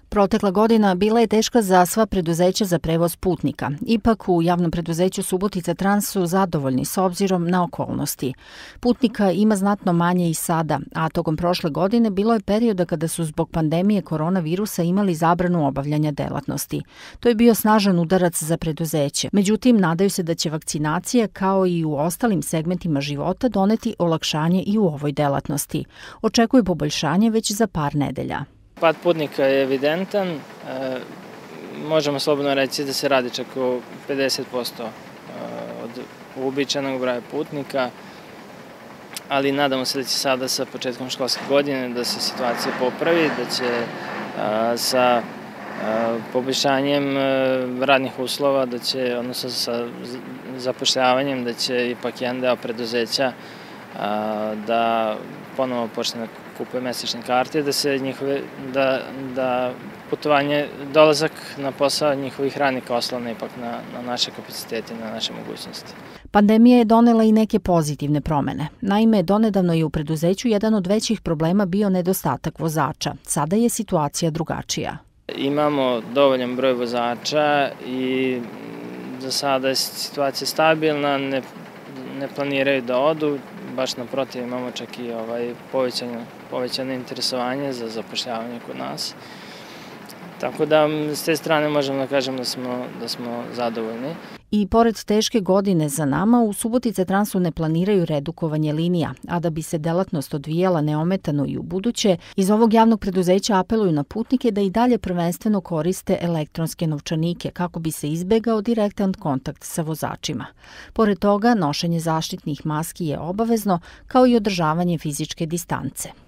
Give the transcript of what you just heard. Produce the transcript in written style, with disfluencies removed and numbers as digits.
Protekla godina bila je teška za sva preduzeća za prevoz putnika. Ipak u javnom preduzeću Subotica Trans su zadovoljni s obzirom na okolnosti. Putnika ima znatno manje i sada, a tokom prošle godine bilo je perioda kada su zbog pandemije koronavirusa imali zabranu obavljanja delatnosti. To je bio snažan udarac za preduzeće. Međutim, nadaju se da će vakcinacija kao i u ostalim segmentima života doneti olakšanje i u ovoj delatnosti. Očekuju poboljšanje već za par nedelja. Pad putnika je evidentan, možemo slobodno reći da se radi čak o 50% od uobičajenog broja putnika, ali nadamo se da će sada sa početkom školske godine da se situacija popravi, da će sa poboljšanjem radnih uslova, da će, odnosno sa zapošljavanjem, da će ipak jedan deo preduzeća da ponovo počne da kupuje mesečne karte, da putovanje, dolazak na posao njihovih radnika oslone ipak na naše kapacitete, na naše mogućnosti. Pandemija je donela i neke pozitivne promene. Naime, donedavno je u preduzeću jedan od većih problema bio nedostatak vozača. Sada je situacija drugačija. Imamo dovoljan broj vozača i za sada je situacija stabilna, ne planiraju da odu, baš naprotiv imamo čak i povećano interesovanje za zapošljavanje kod nas. Tako da s te strane možemo da kažem da smo zadovoljni. I pored teške godine za nama, u Subotica Transu ne planiraju redukovanje linija, a da bi se delatnost odvijala neometano i u buduće, iz ovog javnog preduzeća apeluju na putnike da i dalje prvenstveno koriste elektronske novčanike kako bi se izbegao direktan kontakt sa vozačima. Pored toga, nošenje zaštitnih maski je obavezno, kao i održavanje fizičke distance.